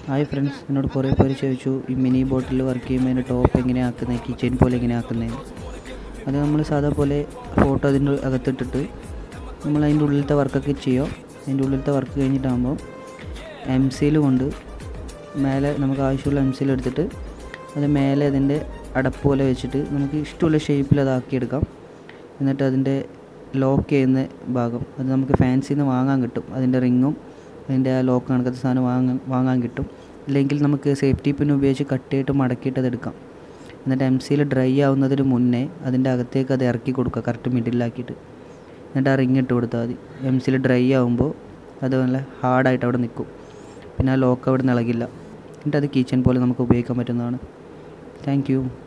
Hi friends, എന്നോട് കുറേ പേര് ചോദിച്ചു ഈ മിനി ബോട്ടിൽ വർക്ക് ചെയ്യുമ്പോൾ അതിൻ്റെ ടോപ്പ് എങ്ങനെയാണ് ആക്കുന്നത്, കിച്ചൺ പോലെ എങ്ങനെയാണ് ആക്കുന്നത്. അത് നമ്മൾ സാധാ പോലെ ഫോട്ടോ അതിൻ്റെ അകത്തിട്ടിട്ട് നമ്മൾ അതിൻ്റെ ഉള്ളിലത്തെ വർക്കൊക്കെ ചെയ്യുക. അതിൻ്റെ ഉള്ളിലത്തെ വർക്ക് കഴിഞ്ഞിട്ടാകുമ്പോൾ എംസിൽ കൊണ്ട് മേലെ നമുക്ക് ആവശ്യമുള്ള എംസിൽ എടുത്തിട്ട് അത് മേലെ അതിൻ്റെ അടപ്പ് പോലെ വെച്ചിട്ട് നമുക്ക് ഇഷ്ടമുള്ള ഷേപ്പിൽ അതാക്കിയെടുക്കാം. എന്നിട്ട് അതിൻ്റെ ലോക്ക് ചെയ്യുന്ന ഭാഗം അത് നമുക്ക് ഫാൻസിയിൽ നിന്ന് വാങ്ങാൻ കിട്ടും. അതിൻ്റെ റിങ്ങും അതിൻ്റെ ആ ലോക്ക് കണക്കത്തെ സാധനം വാങ്ങാൻ കിട്ടും. ഇല്ലെങ്കിൽ നമുക്ക് സേഫ്റ്റി പിൻ ഉപയോഗിച്ച് കട്ടിയായിട്ട് മടക്കിയിട്ട് അതെടുക്കാം. എന്നിട്ട് എംസിയിൽ ഡ്രൈ ആവുന്നതിന് മുന്നേ അതിൻ്റെ അകത്തേക്ക് അത് ഇറക്കി കൊടുക്കുക, കറക്റ്റ് മിഡിലാക്കിയിട്ട്. എന്നിട്ട് ആ റിങ് ഇട്ട് കൊടുത്താൽ മതി. എംസിയിൽ ഡ്രൈ ആകുമ്പോൾ അത് നല്ല ഹാർഡായിട്ട് അവിടെ നിൽക്കും. പിന്നെ ആ ലോക്ക് അവിടെ നിന്ന് ഇളകില്ല. എന്നിട്ട് അത് കിച്ചൺ പോലെ നമുക്ക് ഉപയോഗിക്കാൻ പറ്റുന്നതാണ്. Thank U.